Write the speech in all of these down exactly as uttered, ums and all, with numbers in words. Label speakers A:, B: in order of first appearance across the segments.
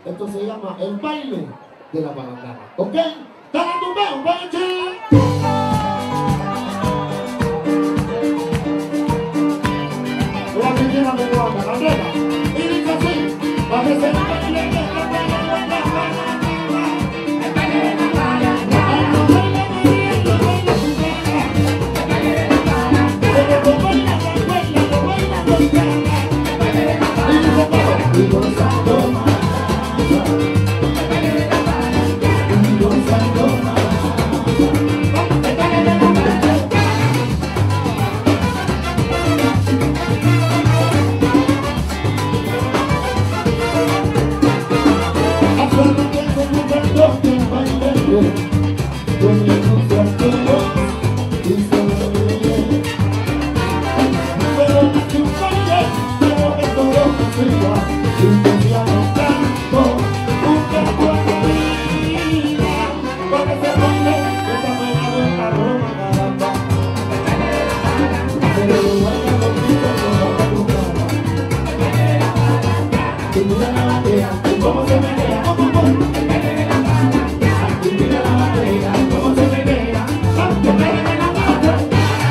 A: Esto se llama el baile de la palangana. ¿Ok? ¡Dale tu peo, Benji! La que tiene de guapa, la nena. Y dice así, para que se el baile de la palangana. El baile de la palangana. Y gozando más, y gozando más. Hace tiempo que perdón que bailé, con mi concierto y sonreí. Pero que un baile, pero que todo consiga. Y que ya no tanto, un poco de vida, porque se pone que está bailando en la Roma, caramba. Pero lo baila conmigo con la brucada. Y mira la bandera, cómo se menea, cómo voy. Y mira la bandera, cómo se menea, aunque me den la madre.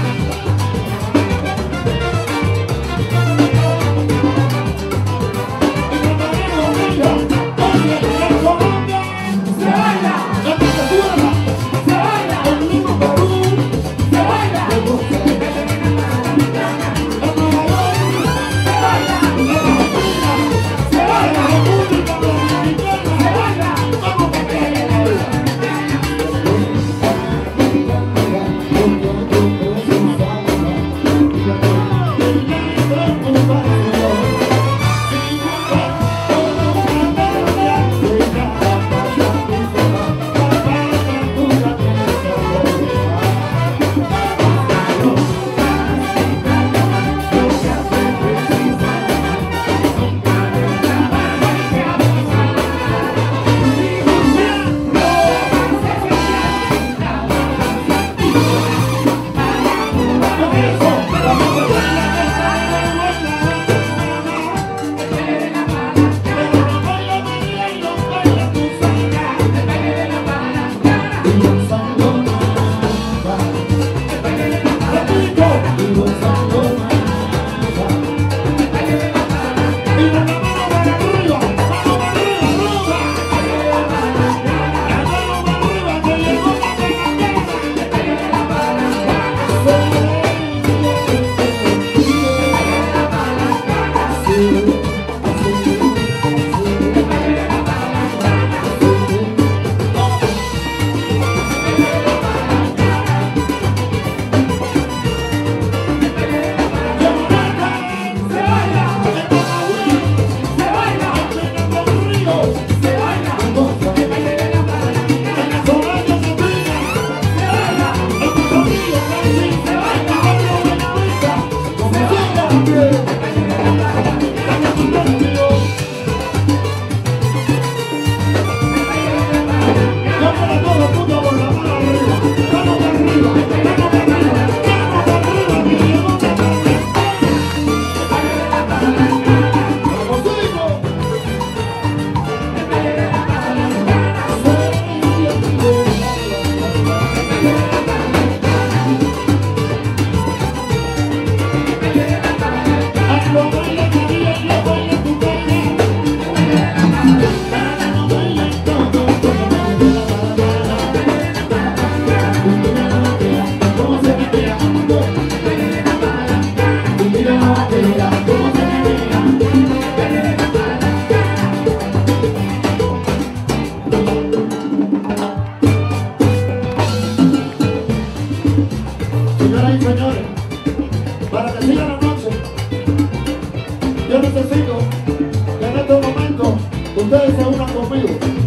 A: Señoras y señores, para que siga la noche, yo necesito que en estos momentos ustedes se unan conmigo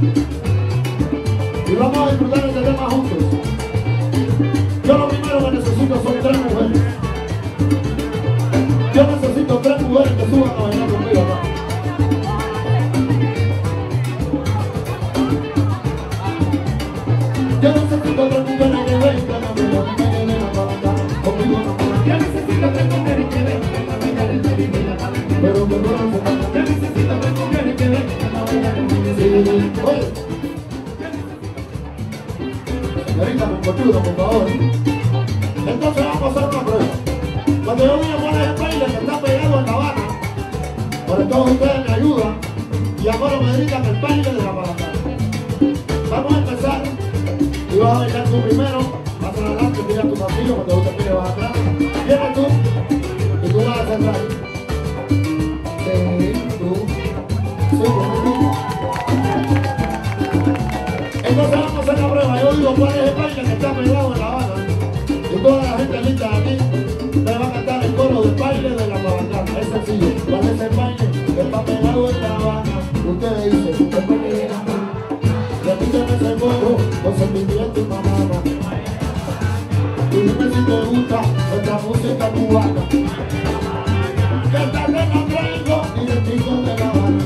A: y vamos a disfrutar este tema juntos. Yo lo primero que necesito son tres mujeres. Yo necesito tres mujeres que suban a bailar conmigo acá. Yo necesito tres mujeres que vengan a bailar conmigo.
B: Yo necesito tres mujeres que vengan a bailar el baile de la palangana.
A: Pero que no se
B: Yo necesito tres mujeres que vengan a bailar el baile de la palangana.
A: ayuda, por favor. Entonces vamos a hacer una prueba. Cuando yo diga cuál es el baile que está pegado en La Habana, por todos ustedes me ayudan y ahora me gritan el baile de la palanca. Vamos a empezar y vas a bailar tú primero, más adelante tira tu pasillo, cuando tú te mires vas atrás. Vienes tú y tú vas a cerrar. Sí, tú. Sí, tú. Entonces vamos a hacer la prueba. Yo digo cuál es el baile que está pegado en La Habana. Y toda la gente lista de aquí me va a cantar el coro del baile de la Bavacana. Es sencillo. ¿Cuál es el baile que está pegado en La Habana? Ustedes dicen, el baile de La Habana. Repíteme ese coro con sentimiento y mamá. Y dime si te gusta nuestra música cubana. Que esta reina traigo y el pico de La Habana.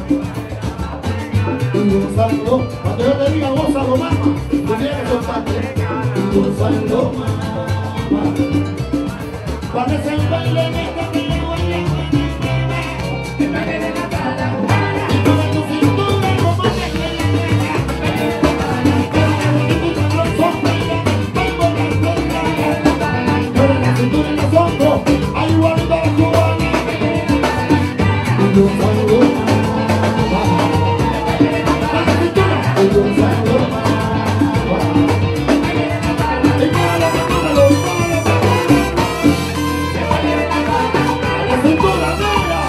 A: Y gozando, cuando yo te diga gózalo, mamá, tú tienes que soltarte. Y gozando, mamá. Parece el baile de esta reina. El baile de la Habana. Y toda tu cintura como que hay igualito a la cubana. Y yo salgo a la cintura. Y yo salgo y póngalo, póngalo, póngalo. A la cintura negra.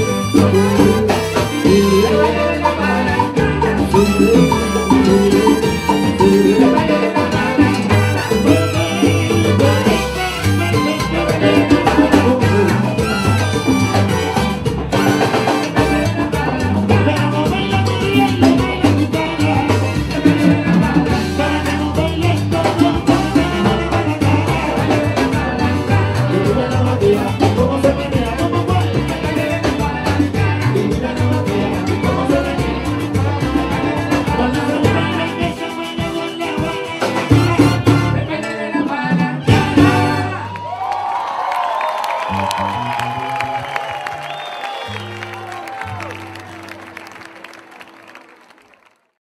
B: Thank you.